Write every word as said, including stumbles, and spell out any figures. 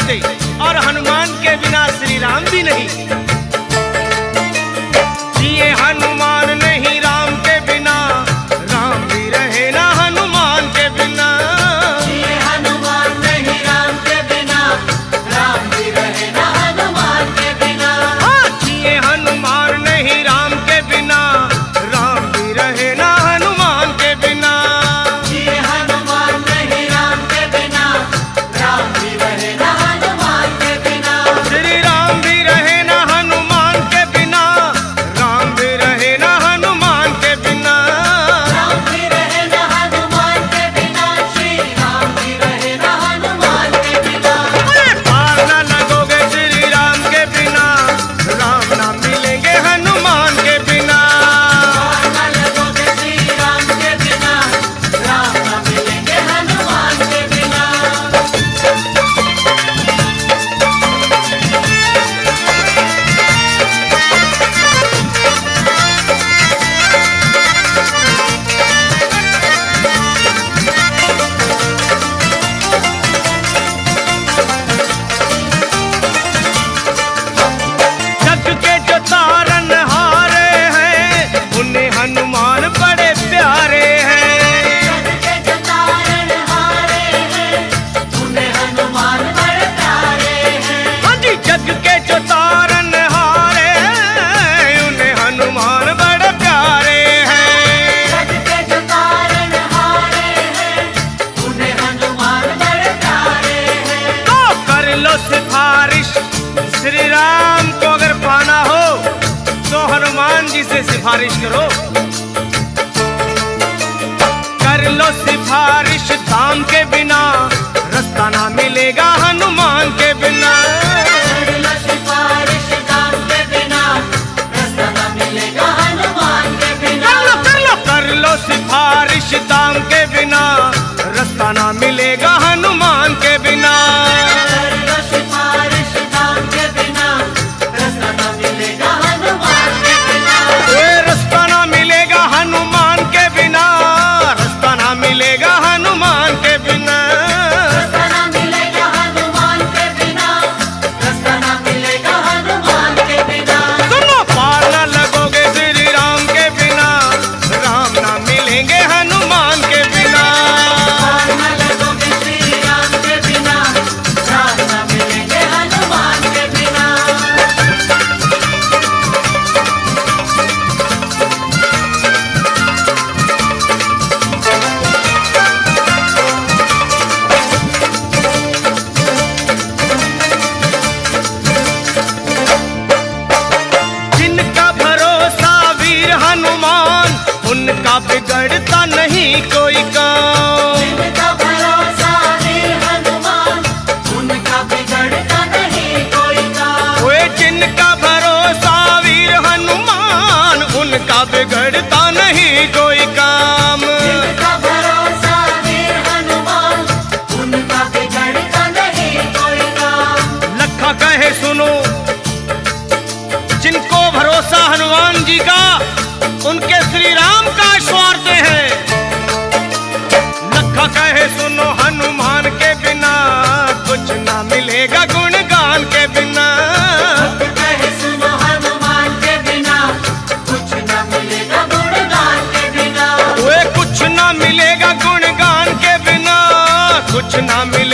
सकते और हनुमान के बिना श्री राम भी नहीं। जिए हनुमान नहीं राम के बिना, राम भी रहे ना हनुमान के बिना। जिए हनुमान नहीं राम के बिना, राम भी रहे ना हनुमान के बिना। हाँ, जिए हनुमान नहीं राम के बिना, राम भी रहे ना हनुमान के बिना। जिए हनुमान नहीं राम के बिना, राम भी रहे ना हनुमान के बिना। श्री राम भी रहे ना हनुमान के बिना, राम भी रहे ना हनुमान के बिना। राम भी रहे ना हनुमान के बिना, श्री राम भी रहे ना हनुमान के बिना। अरे पार ना लगोगे श्री राम के बिना, राम ना मिलेंगे हनुमान के बिना। पार ना लगोगे श्री राम के बिना, राम ना मिलेंगे हनुमान के बिना। जग के जो तारन हारे हैं, उन्हें हनुमान बड़े प्यारे हैं। जग के जो तारन हारे हैं, उन्हें हनुमान बड़े प्यारे हैं। हाँ जी, जग के जो तारन हारे हैं, उन्हें हनुमान बड़े प्यारे हैं। जग के जो तारन हारे हैं, उन्हें हनुमान बड़े प्यारे हैं। तो कर लो सिफारिश श्री राम को, अगर पाना हो तो हनुमान जी से सिफारिश करो। कर लो सिफारिश दाम के बिना, रास्ता ना मिलेगा हनुमान के बिना। कर लो सिफारिश दाम के बिना, रास्ता न मिलेगा हनुमान के बिना। कर लो कर लो कर लो सिफारिश दाम के बिना, रास्ता ना मिलेगा हनुमान के बिना। कर लो सिफारिश दाम के बिना, रास्ता न मिलेगा हनुमान के बिना। ओए रास्ता ना मिलेगा हनुमान के बिना, रास्ता ना मिलेगा हनुमान के बिना। रास्ता न मिलेगा हनुमान के बिना, रास्ता न मिलेगा हनुमान के बिना। सुनो, पार ना लगोगे श्री राम के बिना, राम ना मिलेंगे हनुमान के बिना। पार न लगोगे श्री राम के बिना, राम न मिलेंगे हनुमान के बिना। जिनका भरोसा वीर हनुमान, उनका बिगड़ता नहीं कोई काम। जिनका भरोसा वीर हनुमान, उनका बिगड़ता नहीं कोई काम। ओए जिनका भरोसा वीर हनुमान, उनका बिगड़ता नहीं कोई काम। जिनका भरोसा वीर हनुमान, उनका बिगड़ता नहीं कोई काम। लखा कहे सुनो, जिनको भरोसा हनुमान जी का, उनके श्री राम का स्वार्थ है। लखा कहे सुनो, हनुमान के बिना कुछ ना मिलेगा गुणगान के बिना। कहे सुनो हनुमान के बिना, कुछ न मिलेगा गुणगान के बिना। वे कुछ ना मिलेगा गुणगान के बिना, कुछ ना मिलेगा